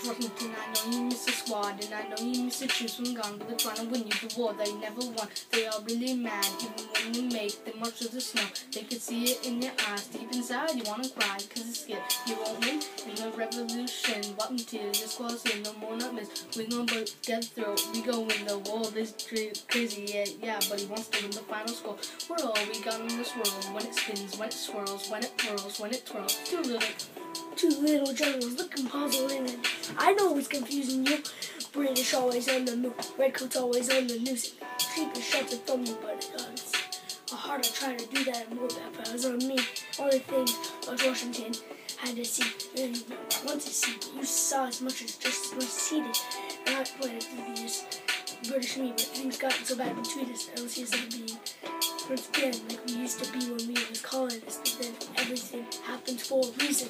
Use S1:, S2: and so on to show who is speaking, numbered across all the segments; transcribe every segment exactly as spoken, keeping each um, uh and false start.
S1: George Washington, I know you miss the squad, and I know you miss the troops from gone, but they're trying to win you the war they never won. They are really mad, even when you make them march through the snow. They can see it in your eyes, deep inside you wanna cry, cause it's scared. You won't win in the revolution, wiping tears, your squad's in, no more not miss. We gon' get through, we go win the war, this crazy, yeah, yeah, but he wants to win the final score. We're all we got in this world, when it spins, when it swirls, when it whirls, when it twirls. Two little,
S2: two little generals looking puzzled in it. I know it's confusing you. British always on the move, redcoats always on the news. Keep shelter from you, but it's hard to try to do that and move that, but it was on me. All the things George Washington had to see, and want to see, but you saw as much as just as much as he did. Not quite as previous British me, but things gotten so bad between us. I don't see us ever being once again like we used to be when we was colonists, but then everything happens for a reason.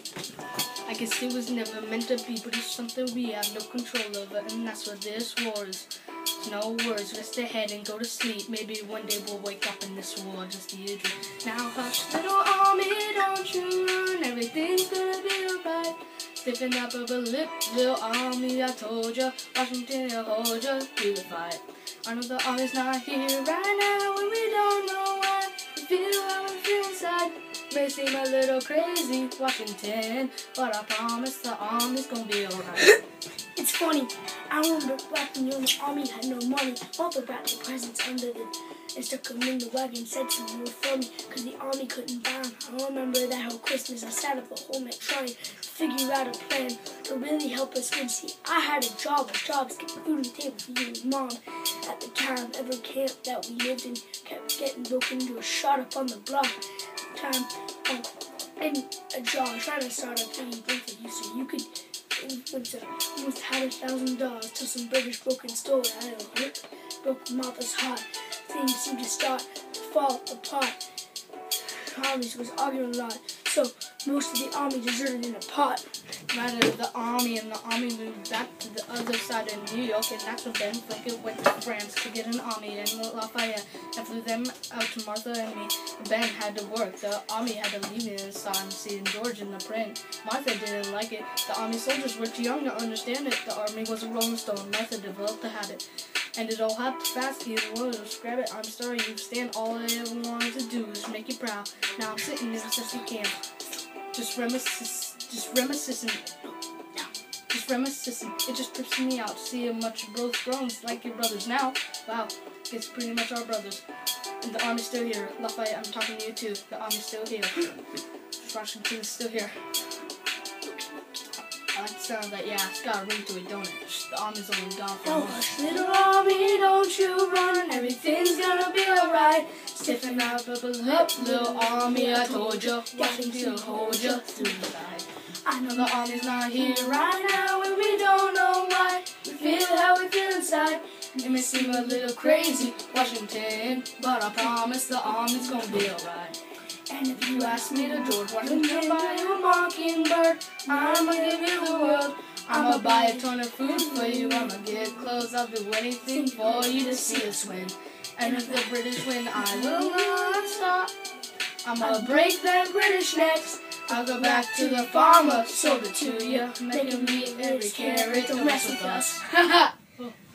S1: I guess it was never meant to be, but it's something we have no control over, and that's what this war is. No words, rest ahead and go to sleep. Maybe one day we'll wake up in this war, just be a dream. Now hush, little army, don't you run, everything's gonna be alright. Stiffen up a lip, little army, I told ya, Washington will hold ya through the fight. I know the army's not here right now, and we don't know why. We feel how we feel inside. May seem a little crazy, Washington, but I promise the army's gonna be alright.
S2: It's funny, I remember back when you in the army had no money. Father wrapped the presents under the and stuck them in the wagon, said some more for me, cause the army couldn't buy them. I remember that whole Christmas, I sat up the whole night trying to figure out a plan to really help us win. See, I had a job, a job to get food on the table for you and Mom. At the time, every camp that we lived in kept getting broken into a shot up on the block. At the time, um, in a job, trying to start a piggy bank for you so you could went to almost had a thousand dollars till some British broke and stole it. I don't hurt, broke Martha's heart. Things seemed to start to fall apart. Armies was arguing a lot, so most of the army deserted in a pot.
S1: Rather the army and the army moved back to the other side of New York, and that's when Ben Franklin went to France to get an army and Lafayette and flew them out to Martha and me. Ben had to work. The army had to leave me inside and seeing George in the print. Martha didn't like it. The army soldiers were too young to understand it. The army was a rolling stone. Martha developed a habit. And it all happened fast, either one of grab it. I'm sorry, you stand. All I ever wanted to do was make you proud. Now I'm sitting in a sissy camp, just reminiscing, just reminiscing, just reminiscing. It just trips me out to see how much you're both grown like your brothers now. Wow, it's pretty much our brothers. And the army's still here. Lafayette, I'm talking to you too. The army's still here. Washington's still here. I like the sound of that. Yeah, it's got a ring to it, don't it? The army's only gone for a
S2: month. Oh, hush, little army, don't you run. Everything's gonna be alright. Stiffen up, up, up, little army, I told you. Washington will hold you through the fight. I know the army's not here right now, and we don't know why. We feel how we feel inside. It may seem a little crazy, Washington, but I promise the army's gonna be alright. And if you ask me to George Washington, buy you a mockingbird, I'ma give you the world. I'ma buy a ton of food for you, I'ma get clothes, I'll do anything for you to see us win. And if the British win, I will not stop. I'ma break them British necks. I'll go back to the farmer, sold it to you, make him eat every carrot, don't mess with us.